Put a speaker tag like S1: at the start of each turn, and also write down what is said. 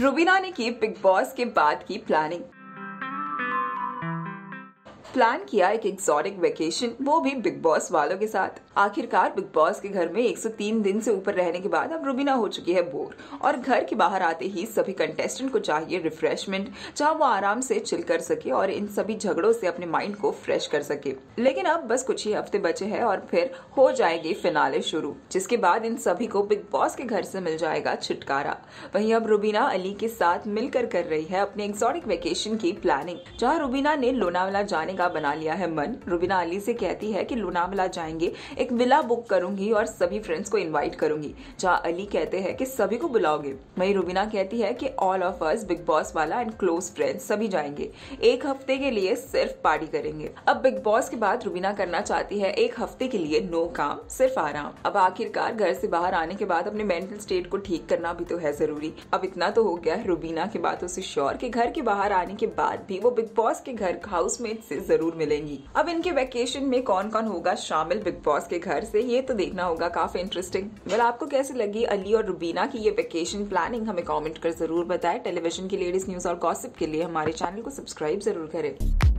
S1: रुबीना ने की big boss के बाद की प्लानिंग। प्लान किया एक एक्सोटिक वेकेशन, वो भी बिग बॉस वालों के साथ। आखिरकार बिग बॉस के घर में 103 दिन से ऊपर रहने के बाद अब रुबीना हो चुकी है बोर और घर के बाहर आते ही सभी कंटेस्टेंट को चाहिए रिफ्रेशमेंट, जहां वो आराम से चिल कर सके और इन सभी झगड़ों से अपने माइंड को फ्रेश कर सके। लेकिन अब बस कुछ ही हफ्ते बचे हैं और फिर हो जाएगी फिनाले शुरू, जिसके बाद इन सभी को बिग बॉस के घर से मिल जाएगा छुटकारा। वहीं अब रुबीना अली के साथ मिलकर कर रही है अपने एक्सोटिक वेकेशन की प्लानिंग, जहाँ रुबीना ने लोनावाला जाने का बना लिया है मन। रुबीना अली से कहती है कि लोनावाला जाएंगे, एक विला बुक करूंगी और सभी फ्रेंड्स को इनवाइट करूंगी, जहां अली कहते हैं कि सभी को बुलाओगे। वहीं रुबीना कहती है कि all of us, Bigg Boss वाला एंड क्लोज फ्रेंड्स सभी जाएंगे, एक हफ्ते के लिए सिर्फ पार्टी करेंगे। अब बिग बॉस के बाद रुबीना करना चाहती है एक हफ्ते के लिए नो काम, सिर्फ आराम। अब आखिरकार घर से बाहर आने के बाद अपने मेंटल स्टेट को ठीक करना भी तो है जरूरी। अब इतना तो हो गया है रुबीना की बातों से श्योर कि घर के बाहर आने के बाद भी वो बिग बॉस के घर हाउसमेट से जरूर मिलेंगी। अब इनके वेकेशन में कौन कौन होगा शामिल बिग बॉस के घर से, ये तो देखना होगा। काफी इंटरेस्टिंग। वेल, आपको कैसी लगी अली और रुबीना की ये वेकेशन प्लानिंग, हमें कमेंट कर जरूर बताएं। टेलीविजन की लेटेस्ट न्यूज और गॉसिप के लिए हमारे चैनल को सब्सक्राइब जरूर करें।